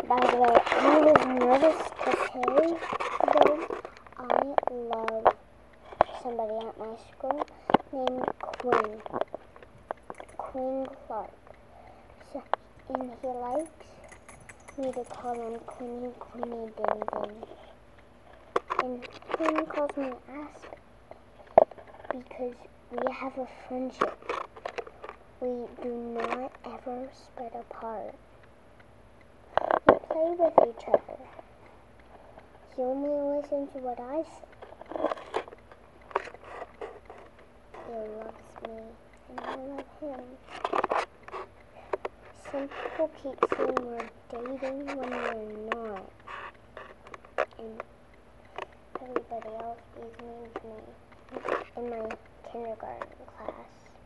By the way, I was nervous to say, though I love somebody at my school named Quinn Clark. So, and he likes me to call him Quinny Ding Ding. And Quinn calls me Aspen because we have a friendship. We do not ever split apart. We play with each other. He only listens to what I say. He loves me, and I love him. Some people keep saying we're dating when we're not. And everybody else believes me in my kindergarten class.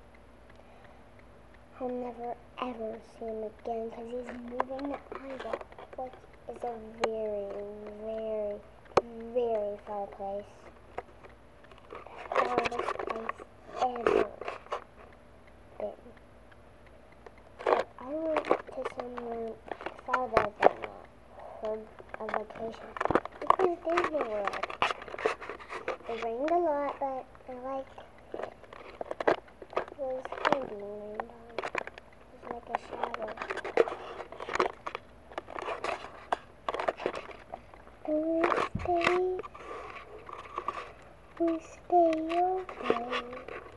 I'll never ever see him again because he's moving to Iowa, which is a very, very, very far place. The farthest place ever been. But I went to somewhere farther than that for a vacation. It was Disney World. It rained a lot, but I liked it. It was handy rained on. Like a shadow. And we stay away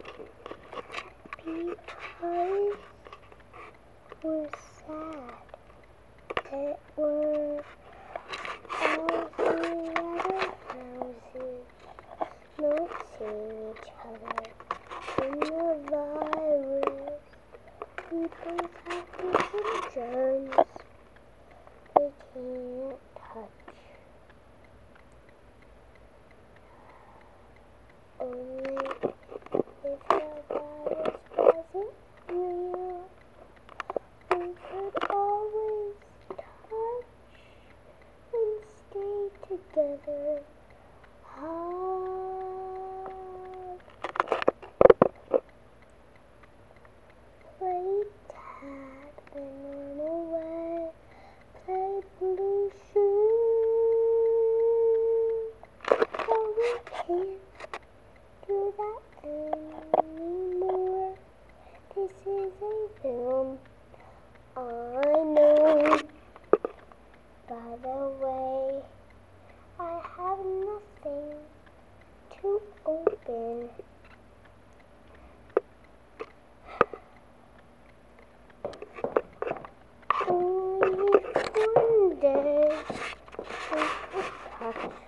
because we're sad that we're all in other houses, not seeing each other in the virus. We both have different germs we can't touch. Only if the virus wasn't real, we could always touch and stay together. Play tag and run away. Play blue shoe. But we can't do that anymore. This is a film. I know. By the way, I have nothing to open. Only one day we could touch.